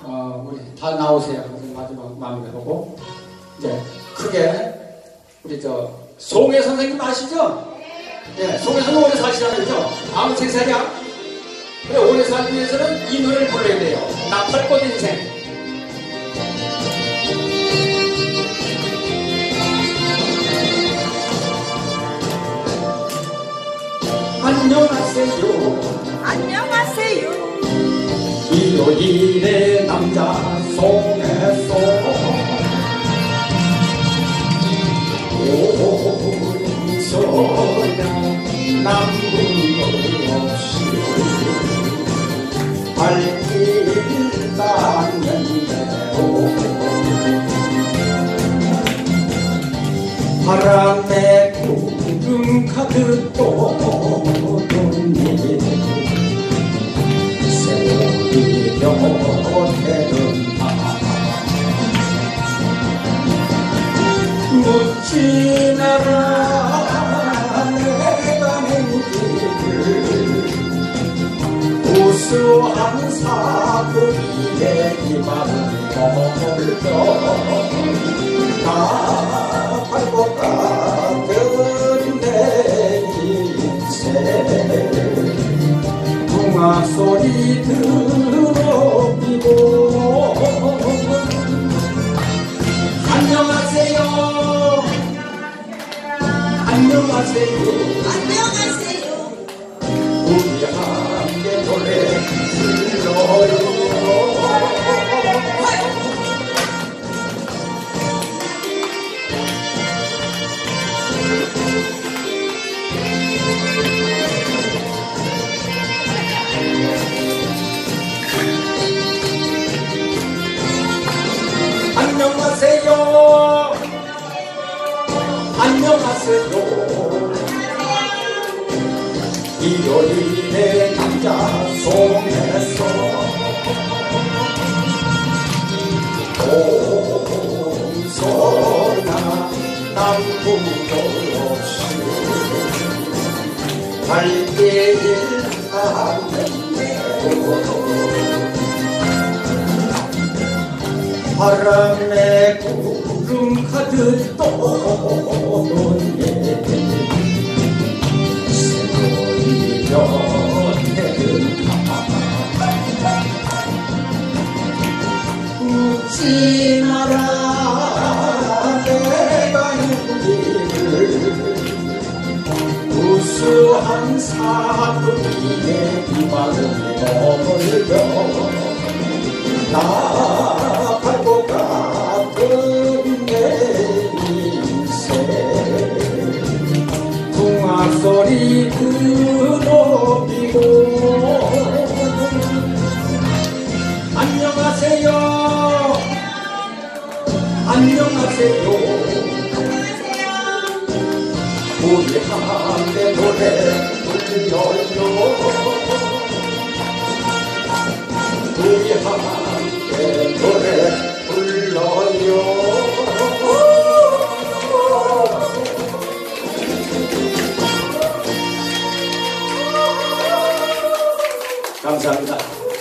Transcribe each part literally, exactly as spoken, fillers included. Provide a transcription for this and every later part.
어, 우리 다 나오세요. 마지막 마무리하고 이제 크게 우리 저 송혜 선생님 아시죠? 네, 송혜 선생님 오래 사시잖아요, 그죠? 아무 세 살이야. 그래, 오래 살기 위해서는 이 노래를 불러야 돼요. 나팔꽃 인생. 안녕하세요. 안녕하세요. 일요일의 남자 송혜송. 오소야 남북 없이 발길 닿는대로 바람에 구름 가득 도는 일 세월이 곁에는 묻지 마라 내가 낸 길을 우수한 사부리의 기만을 머물러 다 팔고 가던 내 인생 붕아 소리 들어비고 안녕하세요. 안녕하세요. 안녕하세요. 우리 함께 노래 불러요. 안녕하세요. 안녕하세요. 일요일의 남자 송혜송. 동서나 남북도 없이 발길 닿는대로 바람에 구름 가득 떠도는 예 세월이 곁에는 웃지 마라 내가 누구를 우수한 사부리의 기만을 머물러 나 팔고 가던 내 인생 붕아 소리 들어비고 안녕하세요. 안녕하세요. 우리 함께 노래 불러요. 우리 함께 노래 불러요. 감사합니다.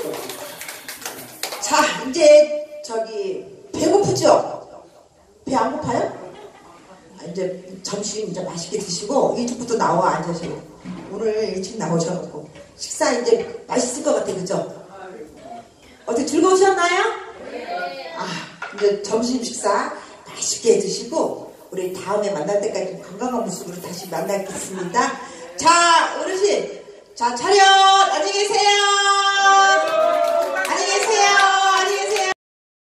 자, 이제 저기 배고프죠? 배 안 고파요? 이제 점심 이제 맛있게 드시고 일찍부터 나와 앉으시고 오늘 일찍 나오셔갖고 식사 이제 맛있을 것 같아, 그죠? 어떻게 즐거우셨나요? 네. 아, 이제 점심 식사 맛있게 드시고 우리 다음에 만날 때까지 건강한 모습으로 다시 만나겠습니다. 자, 어르신, 자 차렷, 안녕히 계세요.